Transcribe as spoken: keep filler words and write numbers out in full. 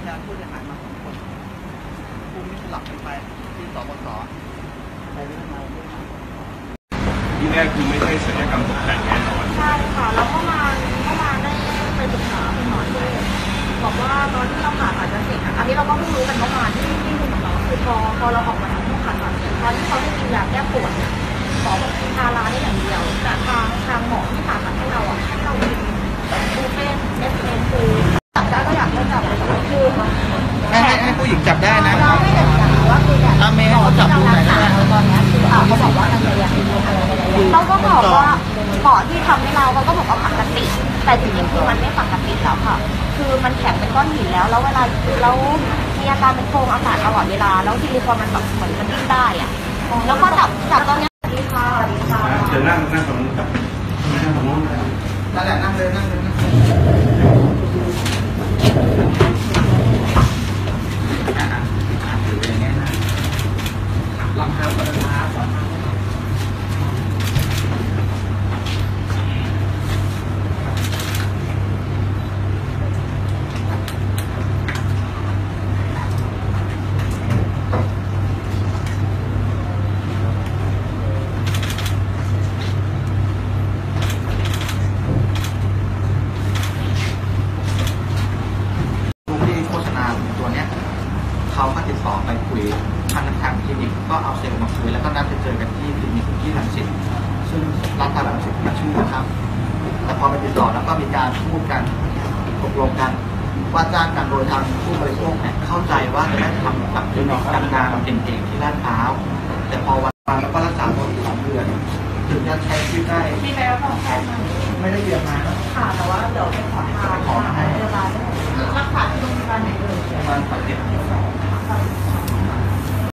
ยานผู้เสียหายมาสองคนคุณมิสลับกันไปที่สปสไปเรื่องมาเรื่องมาที่แรกคือไม่ใช่ศัลยกรรมตกแต่งแน่นอนใช่ค่ะแล้วเมื่อวานเมื่อวานได้ไปปรึกษาคุณหมอด้วยบอกว่าตอนที่เราผ่าตัดจะเสร็จอันนี้เราก็เพิ่งรู้กันเมื่อวานที่ที่คุณหมอคือพอพอเราออกมาจากห้องผ่าตัดตอนที่เขาได้กินยาแก้ปวดเนี่ยหมอบอกกินพาราได้อย่างเดียวแต่ทางทางหมอที่ผ่าตัดให้เราอ่ะให้เรากินบูเฟนเอสเอ็นคือจับได้ก็อยากให้จับเลยแต่ว่าคือให้ให้ผู้หญิงจับได้นะเราไม่ได้จับว่าคือแบบอาเมย์เขาจับดูไหนได้ตอนนี้คือเขาบอกว่าการเรียนเขาก็บอกว่าหมอที่ทำให้เราเขาก็บอกว่าปกติแต่จริงๆคือมันไม่ปกติแล้วค่ะคือมันแข็งเป็นก้อนหินแล้วแล้วเวลาแล้วมีอาการเป็นโพรงอากาศตลอดเวลาแล้วซิลิโคนมันแบบเหมือนมันดิ้นได้อะแล้วก็จับจับตอนนี้ดีค่ะดีค่ะเดี๋ยวนั่งนั่งตรงนู้นครับนั่งตรงนู้นนั่นแหละนั่งเลยนั่งเลยนั่งเลยถือเป็นอย่างนี้นะลองทำกันมาสอนเขาก็ติดต่อไปคุยทางทางคลินิกก็เอาเซลล์มาคุยแล้วก็นัดไปเจอกันที่คลินิกที่รังสิตซึ่งรัฐรังสิตมาชื่อครับแต่พอไปติดต่อแล้วก็มีการพูดกันตกลงกันว่าจ้างกันโดยทางผู้บริโภคเนี่ยเข้าใจว่าจะได้ทำกับคลินิกดังๆเก่งๆที่ลาดพร้าวแต่พอวันมาแล้วก็รักษาตัวอยู่สองเดือนถึงจะใช้ชีวิตได้มีใบรับรองแพทย์ไหมไม่ได้เรียนมาค่ะแต่ว่าเดี๋ยวไปขอทางขอมาให้